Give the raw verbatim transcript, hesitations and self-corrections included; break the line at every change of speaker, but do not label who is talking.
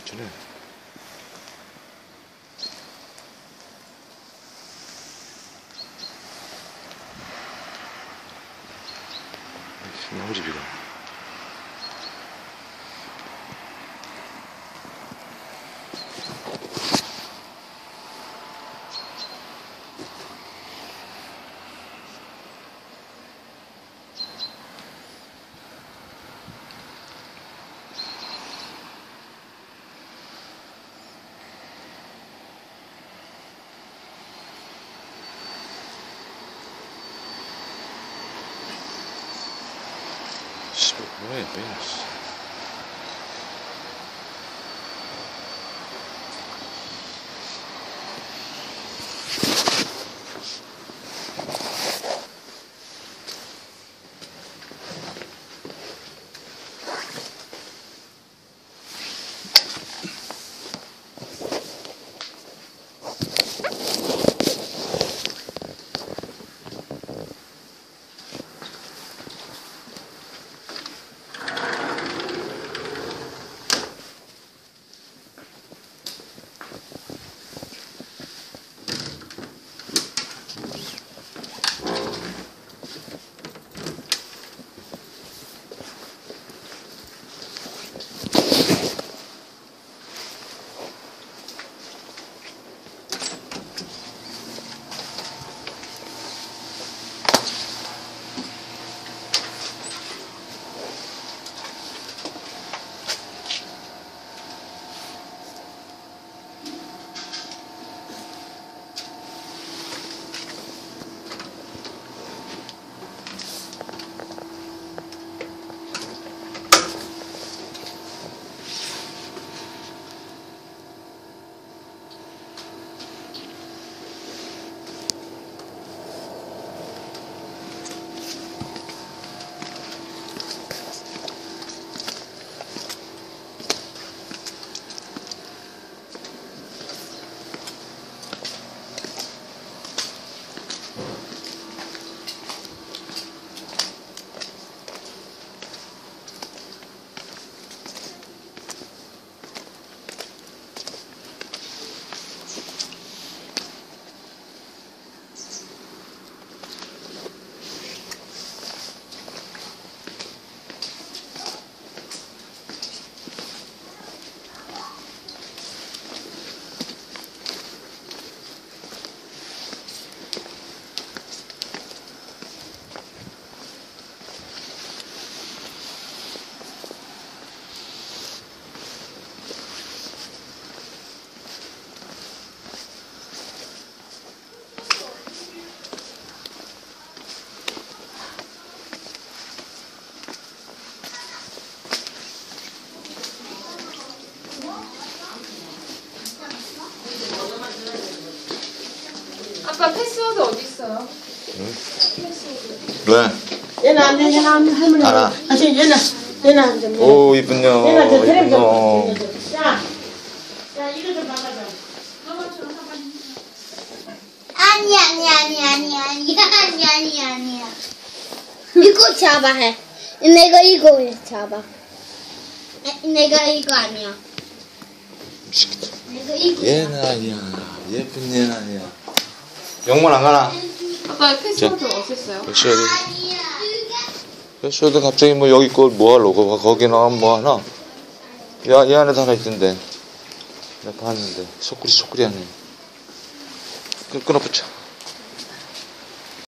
어쩌네. 나무집이가. 씨발 뭐야 뭐야 씨.
아빠 패스워드 어디 있어요?
응?
패스워드.
왜?
얘는 안 돼, 얘는 안 돼, 할머니.
알아.
아, 저, 얘는, 얘는 안 돼.
오 이쁜요.
얘는 저 테레비 좀
이쁜요.
봐. 자, 자, 이거 좀 바꿔줘.
아니 아니 아니 아니 아니 아니 아니 아니야. 이거 잡아 해. 내가 이거 잡아. 에, 내가 이거 아니야. 내가 이거.
얘는 아니야. 예쁜 얘는 아니야. 영문 안 가나?
아빠 패스워드 어디 있어요?
패스워드.
아니야.
패스워드 갑자기 뭐 여기 거 뭐 하려고 거기는 뭐 하나? 야, 얘 안에도 하나 있던데. 내가 봤는데 소쿠리 소쿠리 하네. 끊어 붙여.